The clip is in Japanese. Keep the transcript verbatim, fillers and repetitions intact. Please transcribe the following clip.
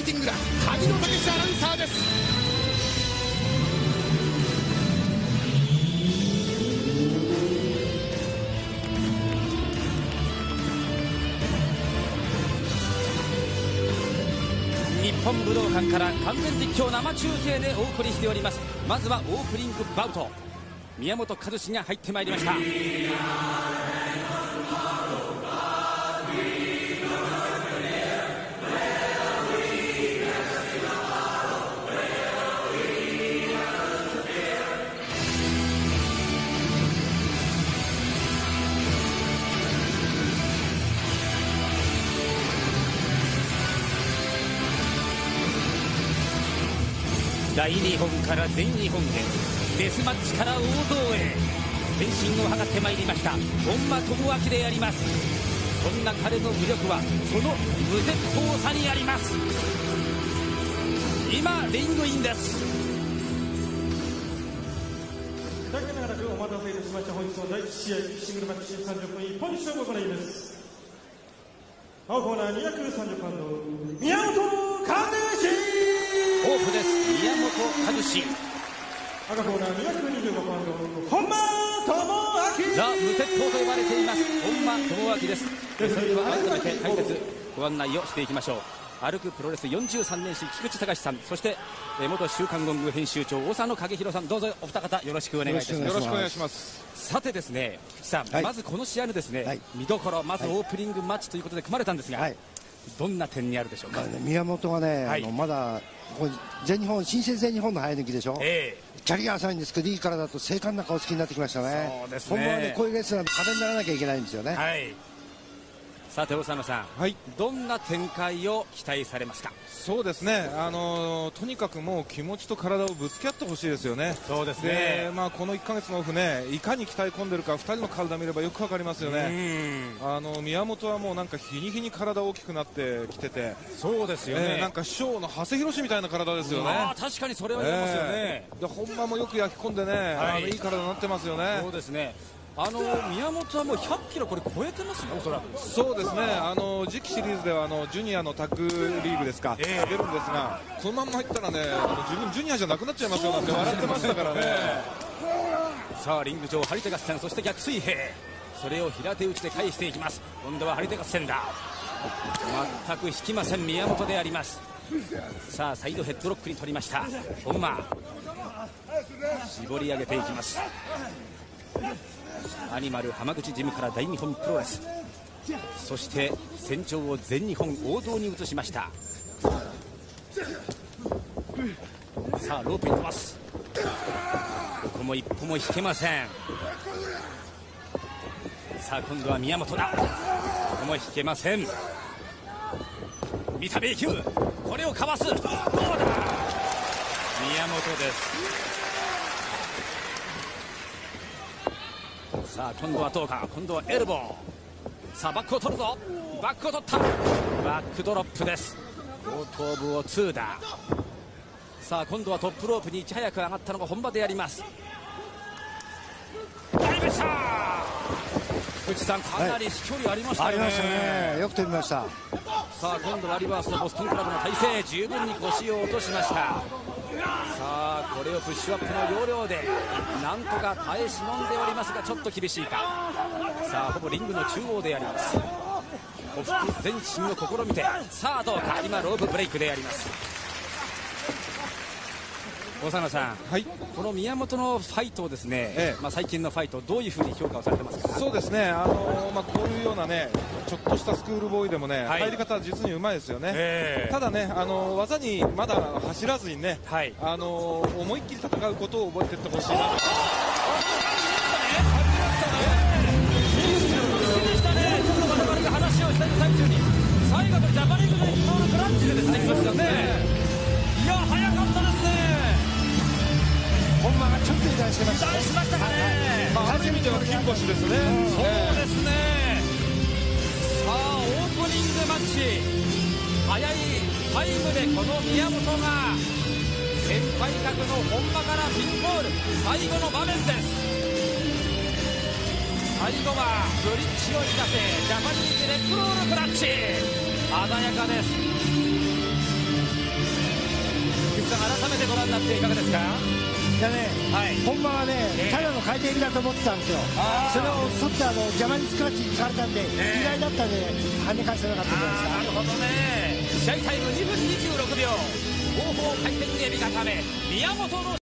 イティングだ。萩野武史アナウンサーです。 日本武道館から完全実況生中継でお送りしております。まずはオープニングバウト、宮本和志が入ってまいりました。大日本から全日本へ、デスマッチから王道へ転身を図ってまいりました本間朋晃であります。そんな彼の魅力はその無鉄砲さにあります。今リングインです。 大変長らくお待たせいたしました。本日のだいいち試合シングルマッチさんじゅっぷん一本勝負を行います。青コーナーにひゃくさんじゅうパウンド宮本和志、 ホープです。宮本和志。 赤コーナーにひゃくにじゅうごパウンド本間朋晃、 ザ・無鉄砲と呼ばれています本間朋晃です。それでは改めて解説ご案内をしていきましょう。歩くプロレスよんじゅうさんねん史菊池隆さん、そして元週刊ゴング編集長大佐野景弘さん、どうぞお二方よろしくお願いいたします。 よろしくお願いします。 さてですね、菊池さん、はい、まずこの試合のですね、はい、見どころ、まずオープニングマッチということで組まれたんですが、はい、どんな点にあるでしょうか。 まあね、宮本はね、はい、あのまだ全日本、新生全日本の生え抜きでしょ、えー、キャリア浅いんですけどいい体と精悍な顔つきになってきましたね。 そうですね、 本番はねこういうレスラーの壁にならなきゃいけないんですよね。 はい、さて大佐野さん、はい、どんな展開を期待されますか。 そうですね、あのー、とにかくもう気持ちと体をぶつけ合ってほしいですよね。 そうですね、 で、まあ、このいっかげつのオフね、いかに鍛え込んでるかふたりの体見ればよくわかりますよね。あの宮本はもうなんか日に日に体大きくなってきてて、 そうですよね、 えー、なんか師匠の長谷博みたいな体ですよね。 あ、確かにそれは言えますよね、えー、 で本間もよく焼き込んでね、はい、あのいい体になってますよね。 そうですね、あの宮本はもうひゃっキロこれ超えてますね、おそらく。 そうですね、あの次期シリーズではあのジュニアのタッグリーグですか、えー、出るんですが、このまま入ったらね、あの自分ジュニアじゃなくなっちゃいますよなんて笑ってましたからね。 さあリング上張り手合戦、そして逆水平、それを平手打ちで返していきます。今度は張り手合戦だ。全く引きません宮本であります。さあサイドヘッドロックに取りました本間、絞り上げていきます。アニマル浜口ジムから大日本プロレス、そして戦場を全日本王道に移しました。さあロープに飛ばす、ここも一歩も引けません。さあ今度は宮本だ、ここも引けません。三田米球、これをかわす、どうだ、宮本です。さあ今度はどうか、今度はエルボー、さあバックを取るぞ、バックを取った、バックドロップです。後頭部をツーだ。さあ今度はトップロープにいち早く上がったのが本場であります。やりました、福地さん、かなり飛距離ありましたよね。 ありましたね、よく飛びました。 さあ今度はリバースのボストンクラブの体勢、十分に腰を落としました。さあこれをプッシュアップの要領でなんとか耐え忍んでおりますが、ちょっと厳しいか。さあほぼリングの中央であります。ほふ前進を試みて、さあどうか、今ロープブレイクであります。大佐野さん、はい、この宮本のファイトをですね、ええ、まあ最近のファイトどういうふうに評価をされてますか。 そうですね、あのーまあ、こういうようなねちょっとしたスクールボーイでもね、はい、入り方は実にうまいですよね、えー、ただね、あのー、技にまだ走らずにね、はい、あのー、思いっきり戦うことを覚えていってほしいなと。話をした最中に最後のジャパニーズの伊藤のクラッチでですね、いましたね。いや早かったですね。 本間がちょっと油断してましたね。 油断しましたかね。まあ、初めての金星ですね。 そうですね。さあオープニングマッチ、早いタイムでこの宮本が先輩格の本間からピンボール、最後の場面です。最後はブリッジを利かせジャパニーズレッグロールクラッチ、鮮やかです。 でご覧になっていかがですか。 いやね、はい、本番はね、えー、ただの回転だと思ってたんですよ。それをそってあの邪魔にスクラッチにされたんで、えー、意外だったんで跳ね返せなかったんじゃないですか。 なるほどね。試合タイムにふんにじゅうろくびょう、後方回転エビ固め宮本の